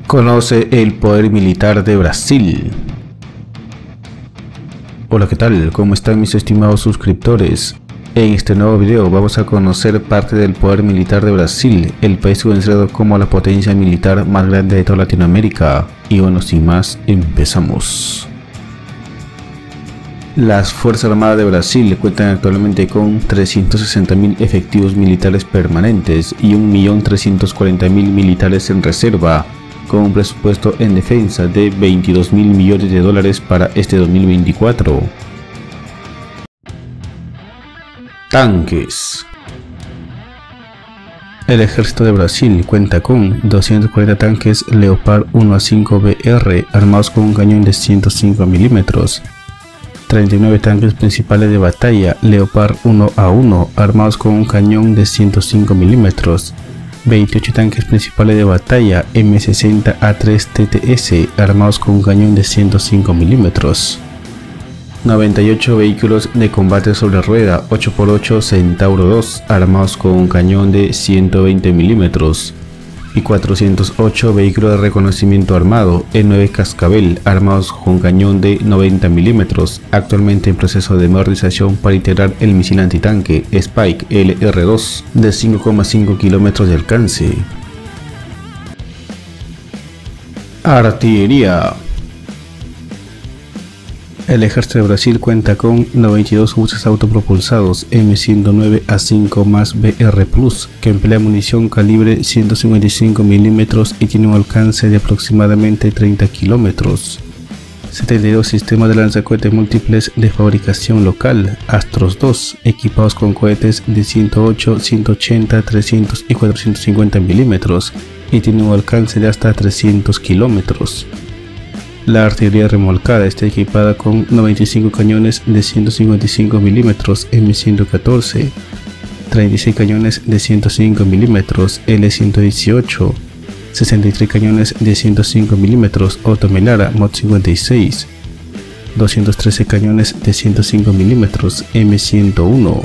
Conoce el poder militar de Brasil. Hola, ¿qué tal? ¿Cómo están mis estimados suscriptores? En este nuevo video vamos a conocer parte del poder militar de Brasil, el país considerado como la potencia militar más grande de toda Latinoamérica. Y bueno, sin más, empezamos. Las Fuerzas Armadas de Brasil cuentan actualmente con 360.000 efectivos militares permanentes y 1.340.000 militares en reserva, con un presupuesto en defensa de 22.000 millones de dólares para este 2024. Tanques. El ejército de Brasil cuenta con 240 tanques Leopard 1A5BR armados con un cañón de 105 mm, 39 tanques principales de batalla Leopard 1A1 armados con un cañón de 105 mm, 28 tanques principales de batalla M60A3 TTS armados con un cañón de 105 mm, 98 vehículos de combate sobre rueda 8x8 Centauro 2 armados con un cañón de 120 mm y 408 vehículos de reconocimiento armado E9 Cascabel armados con cañón de 90 mm, actualmente en proceso de modernización para integrar el misil antitanque Spike LR2 de 5,5 km de alcance. Artillería. El ejército de Brasil cuenta con 92 buses autopropulsados M109A5+BR Plus que emplea munición calibre 155 mm y tiene un alcance de aproximadamente 30 km. 72 sistemas de lanzacohetes múltiples de fabricación local Astros 2 equipados con cohetes de 108, 180, 300 y 450 mm y tiene un alcance de hasta 300 km. La artillería remolcada está equipada con 95 cañones de 155 mm M114, 36 cañones de 105 mm L118, 63 cañones de 105 mm Otto Melara Mod 56, 213 cañones de 105 mm M101.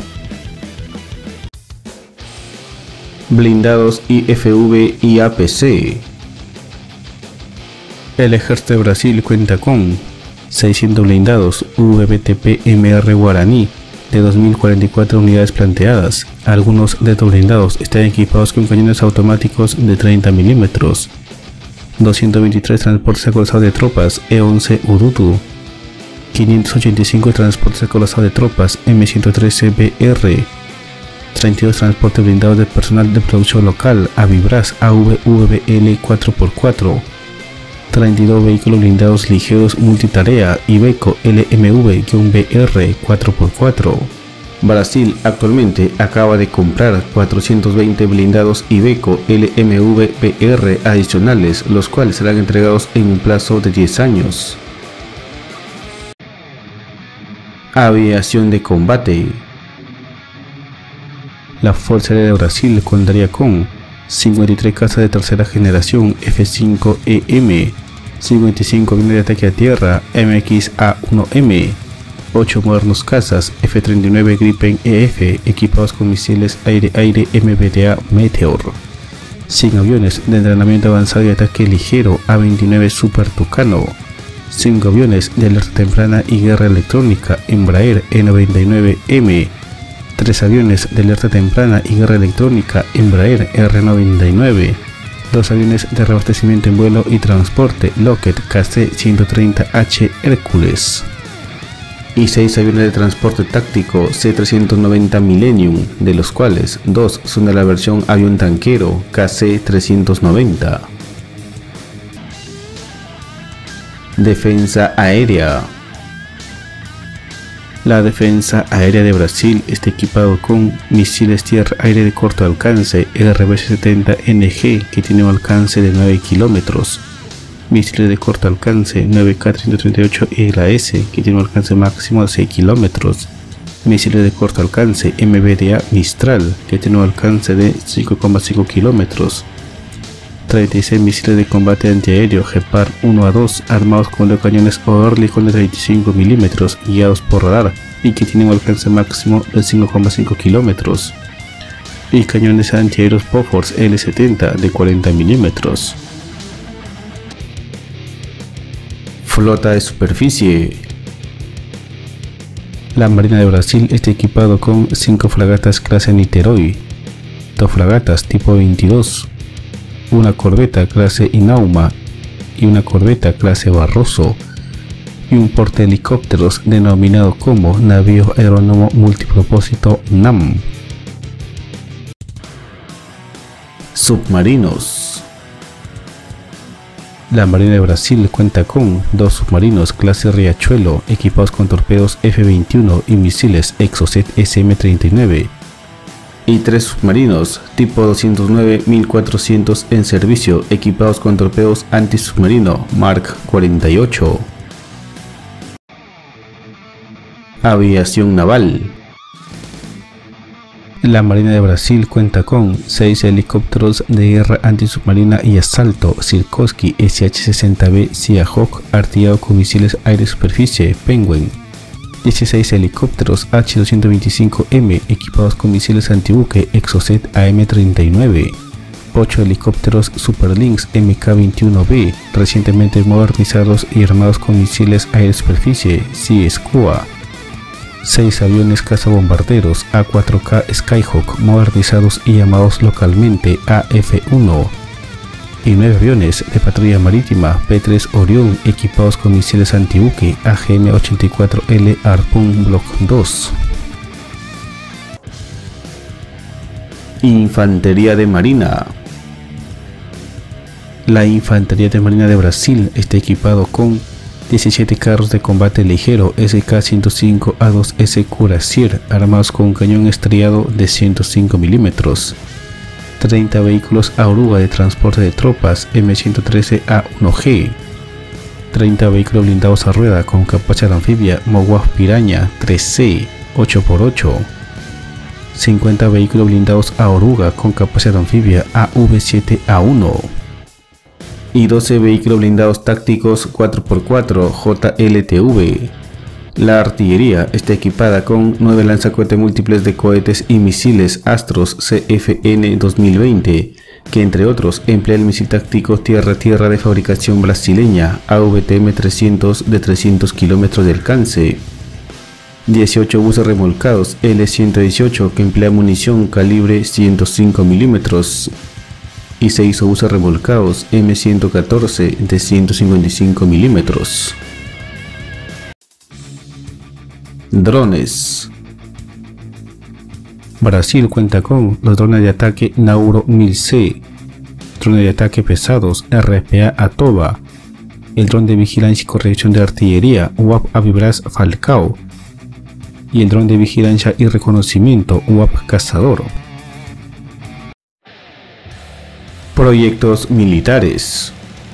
Blindados IFV y APC. El ejército de Brasil cuenta con 600 blindados VBTP-MR Guaraní de 2044 unidades planteadas. Algunos de estos blindados están equipados con cañones automáticos de 30 mm, 223 transportes acorazados de tropas E11 Urutu, 585 transportes acorazados de tropas M113BR, 32 transportes blindados de personal de producción local Avibras AVVL 4x4, 32 vehículos blindados ligeros multitarea Iveco LMV-BR 4x4. Brasil actualmente acaba de comprar 420 blindados Iveco LMV-BR adicionales, los cuales serán entregados en un plazo de 10 años. Aviación de combate. La Fuerza Aérea de Brasil contaría con 53 cazas de tercera generación F5EM, 55 aviones de ataque a tierra MXA-1M, 8 modernos cazas F-39 Gripen EF equipados con misiles aire-aire MBDA Meteor, 100 aviones de entrenamiento avanzado y ataque ligero A-29 Super Tucano, 5 aviones de alerta temprana y guerra electrónica Embraer E99M, 3 aviones de alerta temprana y guerra electrónica Embraer R99, 2 aviones de reabastecimiento en vuelo y transporte Lockheed KC-130H Hércules y 6 aviones de transporte táctico C-390 Millennium, de los cuales 2 son de la versión avión tanquero KC-390. Defensa aérea. La Defensa Aérea de Brasil está equipado con misiles tierra-aire de corto alcance RBS-70NG que tiene un alcance de 9 km, misiles de corto alcance 9K-338 ELAS que tiene un alcance máximo de 6 km, misiles de corto alcance MBDA Mistral que tiene un alcance de 5,5 km, 36 misiles de combate antiaéreo Gepard 1A2 armados con 2 cañones Oerlikon de 35 mm guiados por radar y que tienen un alcance máximo de 5,5 km, y cañones antiaéreos Bofors L70 de 40 mm. Flota de superficie. La Marina de Brasil está equipado con 5 fragatas clase Niterói, 2 fragatas tipo 22, una corbeta clase Inauma y una corbeta clase Barroso, y un portahelicópteros denominado como Navío Aerónomo Multipropósito NAM. Submarinos. La Marina de Brasil cuenta con 2 submarinos clase Riachuelo equipados con torpedos F-21 y misiles Exocet SM-39 y 3 submarinos tipo 209-1400 en servicio equipados con torpedos antisubmarino Mark 48. Aviación naval. La Marina de Brasil cuenta con 6 helicópteros de guerra antisubmarina y asalto Sikorsky SH-60B Seahawk artillado con misiles aire-superficie Penguin, 16 helicópteros H-225M equipados con misiles antibuque Exocet AM-39, 8 helicópteros Super Lynx Mk-21B recientemente modernizados y armados con misiles aire-superficie Sea Skua, 6 aviones cazabombarderos A4K Skyhawk modernizados y llamados localmente AF-1 y 9 aviones de patrulla marítima P-3 Orion equipados con misiles antibuque AGM-84L Harpoon Block 2. Infantería de Marina. La Infantería de Marina de Brasil está equipado con 17 carros de combate ligero SK-105A2S Cuirassier armados con un cañón estriado de 105 mm, 30 vehículos Aruga de transporte de tropas M113A1G, 30 vehículos blindados a rueda con capacidad anfibia Mowaf Piranha 3C 8x8, 50 vehículos blindados a oruga con capacidad anfibia AV7A1 y 12 vehículos blindados tácticos 4x4 JLTV. La artillería está equipada con 9 lanzacohetes múltiples de cohetes y misiles Astros CFN 2020, que entre otros emplea el misil táctico tierra-tierra de fabricación brasileña AVTM-300 de 300 km de alcance, 18 buses remolcados L-118 que emplea munición calibre 105 mm y 6 obuses remolcados M114 de 155 mm. Drones. Brasil cuenta con los drones de ataque Nauro 1000C, drones de ataque pesados RPA Atoba, el dron de vigilancia y corrección de artillería UAP Avibras Falcao y el dron de vigilancia y reconocimiento UAP Cazador. Proyectos militares.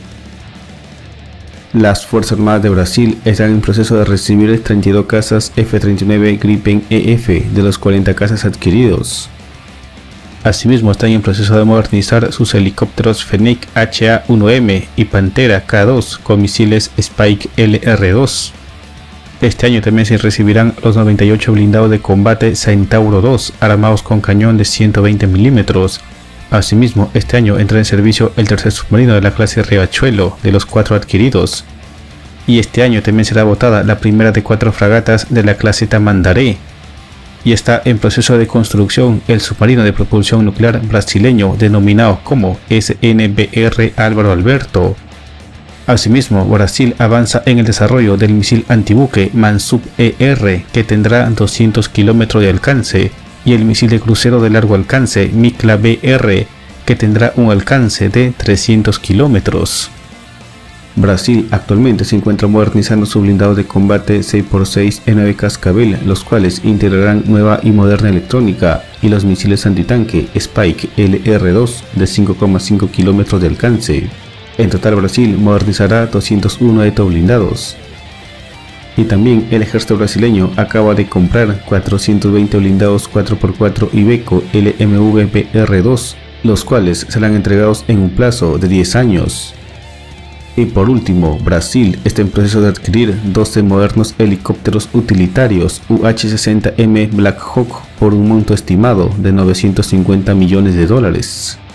Las Fuerzas Armadas de Brasil están en proceso de recibir 32 cazas F-39 Gripen EF de los 40 cazas adquiridos. Asimismo están en proceso de modernizar sus helicópteros Fennek HA-1M y Pantera K2 con misiles Spike LR-2. Este año también se recibirán los 98 blindados de combate Centauro 2 armados con cañón de 120 mm. Asimismo, este año entra en servicio el tercer submarino de la clase Riachuelo de los 4 adquiridos. Y este año también será votada la primera de 4 fragatas de la clase Tamandaré. Y está en proceso de construcción el submarino de propulsión nuclear brasileño denominado como SNBR Álvaro Alberto. Asimismo, Brasil avanza en el desarrollo del misil antibuque Mansub ER que tendrá 200 km de alcance y el misil de crucero de largo alcance Mikla BR que tendrá un alcance de 300 km. Brasil actualmente se encuentra modernizando su blindado de combate 6x6 E9 Cascabel, los cuales integrarán nueva y moderna electrónica y los misiles antitanque Spike LR-2 de 5,5 km de alcance. En total, Brasil modernizará 201 blindados. Y también el ejército brasileño acaba de comprar 420 blindados 4x4 Iveco LMV-PR2, los cuales serán entregados en un plazo de 10 años. Y por último, Brasil está en proceso de adquirir 12 modernos helicópteros utilitarios UH-60M Black Hawk por un monto estimado de $950 millones.